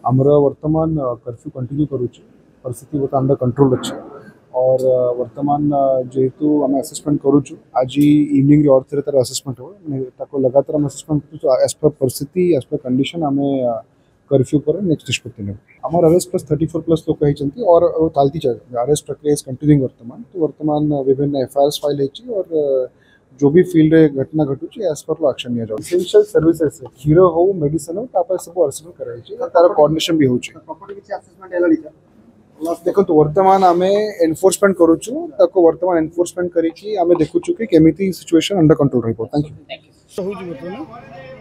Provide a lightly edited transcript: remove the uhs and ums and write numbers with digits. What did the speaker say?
आमर वर्तमान curfew continue करुचे परिस्थिति बहुत अंडर कंट्रोल अच्छे और वर्तमान जेहेतु आम असेसमेंट करुचु आज इवनिंग और थे तार असेसमेंट हो लगातार आम असेसमेंट करुचु एज पर परिस्थिति एज पर कंडीशन आम कर्फ्यू पर नेक्स्ट निष्पत्ति ने आम अरेस्ट प्लस 34+ लोक होती और चलती चल अरेस्ट प्रक्रिया इज कंटिन्यूइंग वर्तमान तो वर्तमान विभिन्न एफआईआर फाइल होती और जो भी फील्ड रे घटना घटुची एज पर लो एक्शन निया जाउ एसेंशियल सर्विसेस क्षीर हो मेडिसिन हो तापर सब अरेस्टमेंट कराई छी तार कोऑर्डिनेशन भी होची प्रॉपर्टी किछि असेसमेंट एलाडी देखो तो वर्तमान आमे एनफोर्समेंट करूछु ताको वर्तमान एनफोर्समेंट करी कि आमे देखुछु कि केमिति सिचुएशन अंडर कंट्रोल रहबो थैंक यू